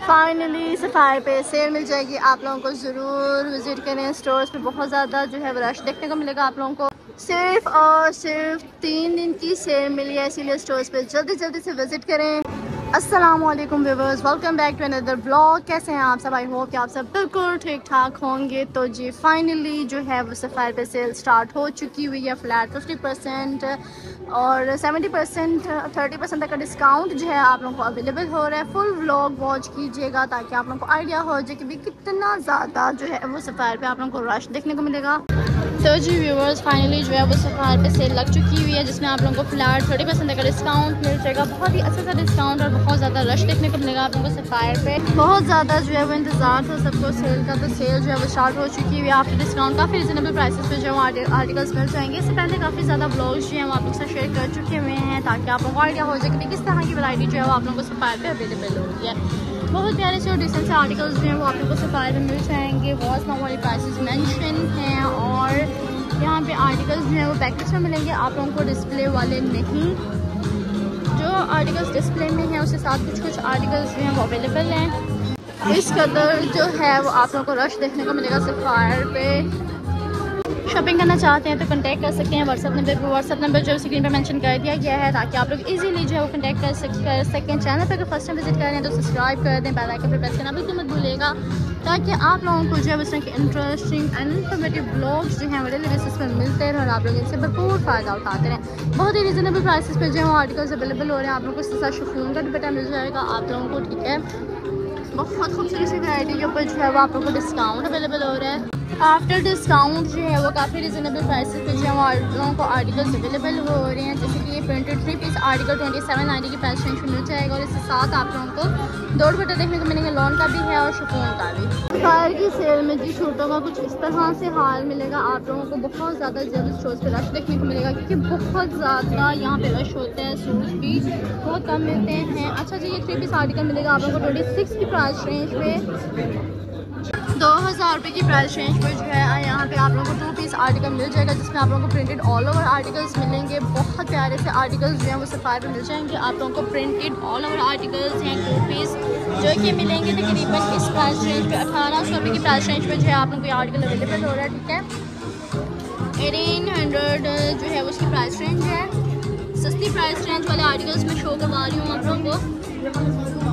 Finally Safari पे sale मिल जाएगी, आप लोगों को ज़रूर विज़िट करें। स्टोर्स पे बहुत ज़्यादा जो है रश देखने को मिलेगा आप लोगों को। सिर्फ और सिर्फ 3 दिन की सेल मिली है, इसीलिए स्टोर्स पे जल्दी जल्दी से विज़िट करें। अस्सलामुअलैकुम viewers, welcome back to another blog. कैसे हैं आप सब? आई होप कि आप सब बिल्कुल ठीक ठाक होंगे। तो जी फाइनली जो है वो सफारी पे सेल स्टार्ट हो चुकी हुई है। फ्लैट 50% और 70% 30% तक का डिस्काउंट जो है आप लोगों को अवेलेबल हो रहा है। फुल व्लॉग वॉच कीजिएगा ताकि आप लोगों को आइडिया हो जाए कि भी कितना ज़्यादा जो है वो सफारी पे आप लोगों को रश देखने को मिलेगा। तो जी व्यूअर्स फाइनली जो है वो सफारी पे सेल लग चुकी हुई है, जिसमें आप लोगों को फ्लैट 30% तक का डिस्काउंट मिल जाएगा। बहुत ही अच्छा सा डिस्काउंट और बहुत ज़्यादा रश देखने को मिलेगा आप लोगों को सफारी पे। बहुत ज़्यादा जो है वो इंतजार था सबको सेल का, तो सेल जो है वो स्टार्ट हो चुकी हुई है। आफ्टर डिस्काउंट काफ़ी रिजनेबल प्राइसेस पे जो है आर्टिकल्स मिल जाएंगे। इससे पहले काफ़ी ज़्यादा ब्लॉग्स जो हैं वो आप लोग से शेयर कर चुके हुए हैं ताकि आप लोगों को आइडिया हो जाए कि किस तरह की वैरायटी जो है वो आप लोगों को सफारी पे अवेलेबल होगी है। बहुत प्यारे से और डिसेंट से आर्टिकल्स जो हैं वो आप लोगों को सफारी पे मिल जाएंगे। वॉच नाउ वाली प्राइसेस मेंशन हैं और यहाँ पे आर्टिकल्स जो हैं वो पैकेट्स में मिलेंगे आप लोगों को, डिस्प्ले वाले नहीं। जो आर्टिकल्स डिस्प्ले में हैं उसके साथ कुछ आर्टिकल्स जो हैं वो अवेलेबल हैं। इस कदर जो है वो आप लोगों को रश देखने को मिलेगा सफारी पे। शॉपिंग करना चाहते हैं तो कांटेक्ट कर सकते हैं व्हाट्सअप नंबर जो स्क्रीन पर मेंशन कर दिया गया है ताकि आप लोग इजीली जो है वो कांटेक्ट कर सकें। चैनल पर अगर फर्स्ट टाइम विजिट कर रहे हैं तो सब्सक्राइब कर दें, बेल आइकन पर प्रेस करना बिल्कुल मत भूलिएगा ताकि आप लोगों को जो है इस तरह के इंटरेस्टिंग एंड इन्फॉर्मेटिव ब्लॉग्स जो हैं वो डेली बेसिस पर मिलते रहें और आप लोग इनसे भरपूर फ़ायदा उठाते रहें। बहुत ही रीज़नेबल प्राइसेस पे जो है वो आर्टिकल्स अवेलेबल हो रहे हैं। आप लोगों को इसके साथ शिफॉन का दुपट्टा मिल जाएगा आप लोगों को, ठीक है। बहुत खूबसूरत सी वैरायटी के ऊपर जो है वो आप लोगों को डिस्काउंट अवेलेबल हो रहा है। आफ्टर डिस्काउंट जो है वो काफ़ी रिजनेबल प्राइसेस पे जो है वो आप लोगों को आर्टिकल्स अवेलेबल हो रहे हैं। जैसे कि ये प्रिंटेड 3 पीस आर्टिकल 2790 की प्राइस रेंज में मिल जाएगा और इसके साथ आप लोगों को 2 दुपट्टे देखने को मिलेंगे, लॉन का भी है और शिफॉन का भी। सफारी की सेल में जी सूटों का कुछ इस तरह से हाल मिलेगा आप लोगों को। बहुत ज़्यादा जल्द स्टोर्स पे रश देखने को मिलेगा क्योंकि बहुत ज़्यादा यहाँ पे रश होता है, सूट्स भी बहुत कम मिलते हैं। अच्छा जी, ये 3 पीस आर्टिकल मिलेगा आप लोगों को 26 की प्राइस रेंज में, 2000 रुपये की प्राइस रेंज पर जो है यहाँ पे आप लोगों को 2 पीस आर्टिकल मिल जाएगा, जिसमें आप लोगों को प्रिंटेड ऑल ओवर आर्टिकल्स मिलेंगे। बहुत प्यारे से आर्टिकल्स जो हैं वो सफारी पे मिल जाएंगे आप लोगों को। प्रिंटेड ऑल ओवर आर्टिकल्स हैं 2 पीस जो कि मिलेंगे तकरीबन इस प्राइस रेंज पे 1800 रुपये की प्राइस रेंज पर जो है आप लोगों को ये आर्टिकल अवेलेबल हो रहा है, ठीक है। 1800 जो है वो उसकी प्राइस रेंज है। सस्ती प्राइस रेंज वाले आर्टिकल्स में शो करवा रही हूँ आप लोगों को।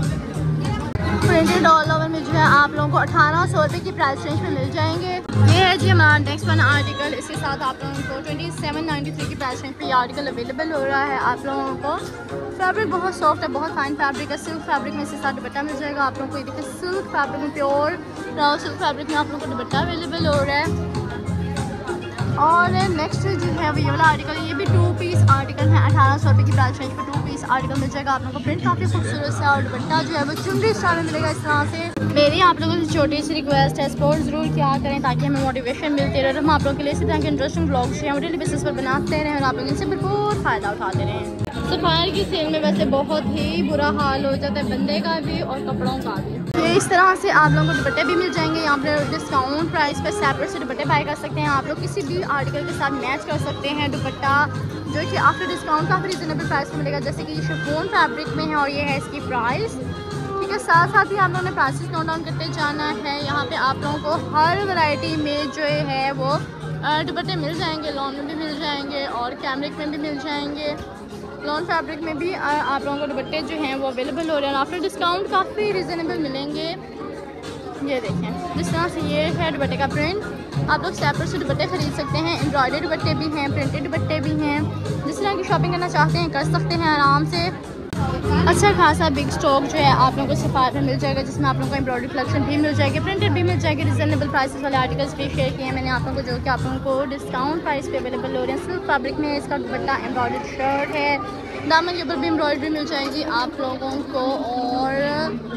प्रिंटेड ऑल ओवर में जो है आप लोगों को 1800 रुपये की प्राइस रेंज में मिल जाएंगे। ये है जी हमारा नेक्स्ट वन आर्टिकल। इसके साथ आप लोगों को 2793 की प्राइस रेंज पे ये आर्टिकल अवेलेबल हो रहा है आप लोगों को। फैब्रिक बहुत सॉफ्ट है, बहुत फाइन फैब्रिक है। सिल्क फैब्रिक में इसके साथ दुपट्टा मिल जाएगा आप लोगों को। ये देखिए सिल्क फैब्रिक में, प्योर राव सिल्क फैब्रिक में आप लोगों को दुपट्टा अवेलेबल हो रहा है। और नेक्स्ट जो है वो ये वाला आर्टिकल, ये भी 2 पीस आर्टिकल है। 1800 रुपये की प्राइस रेंज पे 2 पीस आर्टिकल मिल जाएगा आप लोगों को। प्रिंट काफ़ी खूबसूरत सा और दुपट्टा जो है वो चुनरी स्टाइल में मिलेगा इस तरह से। मेरी आप लोगों से छोटी सी रिक्वेस्ट है, सपोर्ट ज़रूर क्या करें ताकि हमें मोटिवेशन मिलती रहे। हम आप लोगों के लिए इसी तरह के इंटरेस्टिंग ब्लॉग्स जो हैं डेली बेसिस पर बनाते रहें और आप लोग इनसे भरपूर फ़ायदा उठाते रहें। सफारी की सेल में वैसे बहुत ही बुरा हाल हो जाता है बंदे का भी और कपड़ों का भी। ये इस तरह से आप लोगों को दुपट्टे भी मिल जाएंगे यहाँ पर डिस्काउंट प्राइस पर। सेपरेट से दुपट्टे बाय कर सकते हैं आप लोग, किसी भी आर्टिकल के साथ मैच कर सकते हैं दुपट्टा जो कि आफ्टर डिस्काउंट काफ़ी रिजनेबल प्राइस में मिलेगा। जैसे कि ये शिफॉन फैब्रिक में है और ये है इसकी प्राइस, ठीक है। साथ साथ ही आप लोगों ने प्राइसेस नोट डाउन करते जाना है। यहाँ पे आप लोगों को हर वैरायटी में जो है वो दुपट्टे मिल जाएंगे, लॉन में भी मिल जाएंगे और कैमरिक में भी मिल जाएंगे। लॉन फैब्रिक में भी आप लोगों को दुपट्टे जो हैं वो अवेलेबल हो रहे हैं। आफ्टर डिस्काउंट काफ़ी रिजनेबल मिलेंगे। ये देखें जिस तरह से ये है दुपट्टे का प्रिंट, आप लोग सेपरेट से दुपट्टे खरीद सकते हैं। एम्ब्रॉयडरी दुपट्टे भी हैं, प्रिंटेड दुपट्टे भी हैं। जिस तरह की शॉपिंग करना चाहते हैं कर सकते हैं आराम से। अच्छा खासा बिग स्टॉक जो है आप लोगों को सफारी में मिल जाएगा, जिसमें आप लोगों को एम्ब्रॉयडरी कलेक्शन भी मिल जाएगी, प्रिंटेड भी मिल जाएगी। रिजनेबल प्राइसेस वाले आर्टिकल्स भी शेयर किए हैं मैंने आप लोगों को, जो कि आप लोगों को डिस्काउंट प्राइस पे अवेलेबल हो रहे हैं। सिल्क फैब्रिक में इसका दुपट्टा, एम्ब्रॉयडरी शर्ट है, दामन के ऊपर भी एम्ब्रॉयडरी मिल जाएगी आप लोगों को। और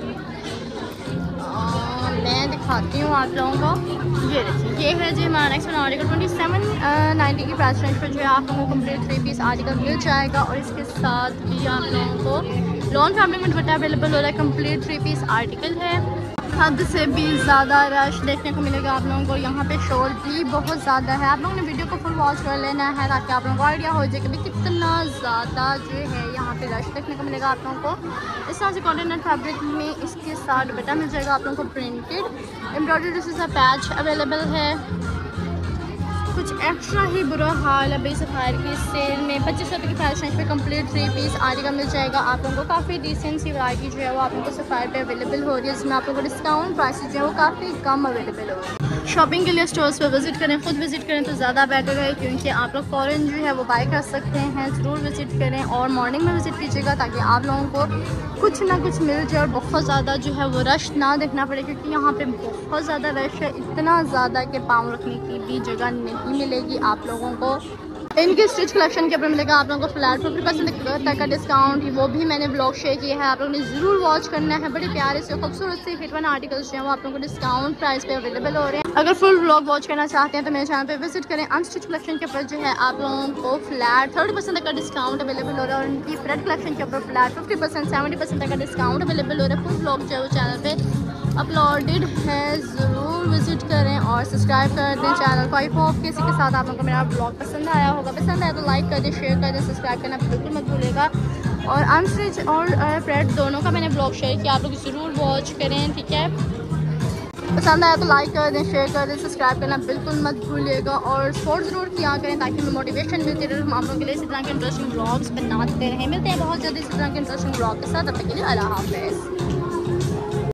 मैं दिखाती हूँ आप लोगों को, ये देखिए ये है जी हमारा नेक्स्ट वन आर्टिकल 2790 की प्राइस रेंज पर जो है आप लोगों को कंप्लीट 3 पीस आर्टिकल मिल जाएगा और इसके साथ भी आप लोगों को लॉन फैब्रिक में दुपट्टा अवेलेबल हो रहा है। कंप्लीट 3 पीस आर्टिकल है। हद से भी ज़्यादा रश देखने को मिलेगा आप लोगों को। यहाँ पे शोर भी बहुत ज़्यादा है। आप लोगों ने वीडियो को फुल वॉच कर लेना है ताकि आप लोगों को आइडिया हो जाए कि कितना ज़्यादा जो है यहाँ काफ़ी रश देखने को मिलेगा आप लोगों को। इस तरह से कॉटन नेट फैब्रिक में इसके साथ दुपट्टा मिल जाएगा आप लोगों को printed embroidery dresses patch available है। कुछ एक्स्ट्रा ही बुरा हाल अभी सफ़ायर की सेल में 25 रुपये की फैशन पे कंप्लीट 3 पीस आरी का मिल जाएगा आप लोगों को। काफ़ी डिसेंट सी वैरायटी जो है वो आप लोगों को सफ़ायर पे अवेलेबल हो रही है, जिसमें आप लोगों को डिस्काउंट प्राइसेस जो है वो काफ़ी कम अवेलेबल हो रही है। शॉपिंग के लिए स्टोर्स पे विजिट करें, खुद विजिट करें तो ज़्यादा बेटर है, क्योंकि आप लोग फ़ौरन जो है वो बाय कर सकते हैं। ज़रूर विजिट करें और मॉर्निंग में विजिट कीजिएगा ताकि आप लोगों को कुछ ना कुछ मिल जाए और बहुत ज़्यादा जो है वो रश ना देखना पड़े, क्योंकि यहाँ पे बहुत ज़्यादा रश है, इतना ज़्यादा कि पाँव रखने की भी जगह नहीं मिलेगी आप लोगों को। इनके स्टिच कलेक्शन के ऊपर मिलेगा आप लोगों को फ्लैट 50% तक का डिस्काउंट, वो भी मैंने ब्लॉग शेयर किया है, आप लोगों ने ज़रूर वॉच करना है। बड़े प्यारे से खूबसूरत से हिट वन आर्टिकल्स जो हैं वो आप लोगों को डिस्काउंट प्राइस पे अवेलेबल हो रहे हैं। अगर फुल ब्लॉग वॉच करना चाहते हैं तो मेरे चैनल पे विजिट करें। अनस्टिच कलेक्शन के ऊपर जो है आप लोगों को फ्लैट 30% तक का डिस्काउंट अवेलेबल हो रहा है और उनकी फ्रेड कलेक्शन के ऊपर फ्लैट 50% 70% तक का डिस्काउंट अवेलेबल हो रहा है। फुल ब्लॉग जो है वो चैनल पर अपलोडेड है, ज़रूर विजिट करें और सब्सक्राइब कर दें चैनल को। आई होप किसी के साथ आप लोगों को मेरा ब्लॉग पसंद आया होगा। पसंद आया तो लाइक कर दें, शेयर कर दें, सब्सक्राइब करना बिल्कुल मत भूलिएगा। और अनस्टिच और फ्रेड दोनों का मैंने ब्लॉग शेयर किया, आप लोग ज़रूर वॉच करें, ठीक है। पसंद आया तो लाइक कर दें, शेयर कर दें, सब्सक्राइब करना बिल्कुल मत भूलिएगा और सपोर्ट ज़रूर किया करें ताकि हमें मोटिवेशन मिलती रहे, हम आप लोगों के लिए इसी तरह के इंटरेस्टिंग ब्लॉग्स बनाते रहें। मिलते हैं बहुत जल्दी इसी तरह के इंटरेस्टिंग ब्लॉग के साथ, तब तक के लिए अल्लाह हाफ़िज़।